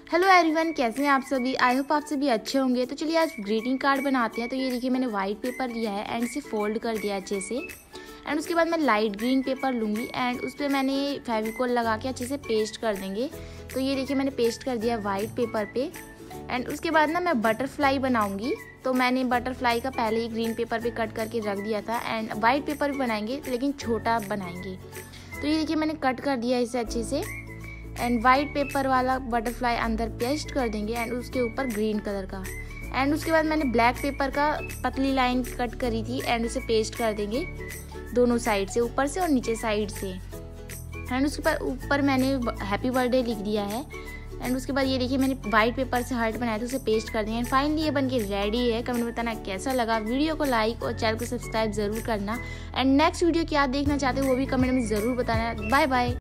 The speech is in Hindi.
हेलो एवरीवन, कैसे हैं आप सभी। आई होप आप सभी अच्छे होंगे। तो चलिए आज ग्रीटिंग कार्ड बनाते हैं। तो ये देखिए मैंने वाइट पेपर लिया है एंड इसे फोल्ड कर दिया अच्छे से। एंड उसके बाद मैं लाइट ग्रीन पेपर लूँगी एंड उस पर मैंने फेविकोल लगा के अच्छे से पेस्ट कर देंगे। तो ये देखिए मैंने पेस्ट कर दिया वाइट पेपर पे। एंड उसके बाद ना मैं बटरफ्लाई बनाऊँगी। तो मैंने बटरफ्लाई का पहले ही ग्रीन पेपर पे कट करके रख दिया था। एंड वाइट पेपर भी बनाएंगे लेकिन छोटा बनाएंगे। तो ये देखिए मैंने कट कर दिया इसे अच्छे से। एंड वाइट पेपर वाला बटरफ्लाई अंदर पेस्ट कर देंगे एंड उसके ऊपर ग्रीन कलर का। एंड उसके बाद मैंने ब्लैक पेपर का पतली लाइन कट करी थी एंड उसे पेस्ट कर देंगे दोनों साइड से, ऊपर से और नीचे साइड से। एंड उसके बाद ऊपर मैंने हैप्पी बर्थडे लिख दिया है। एंड उसके बाद ये देखिए मैंने वाइट पेपर से हार्ट बनाया था, उसे पेस्ट कर देंगे। एंड फाइनली ये बनके रेडी है। कमेंट में बताना कैसा लगा। वीडियो को लाइक और चैनल को सब्सक्राइब जरूर करना। एंड नेक्स्ट वीडियो क्या देखना चाहते हो वो भी कमेंट में ज़रूर बताना। Bye bye.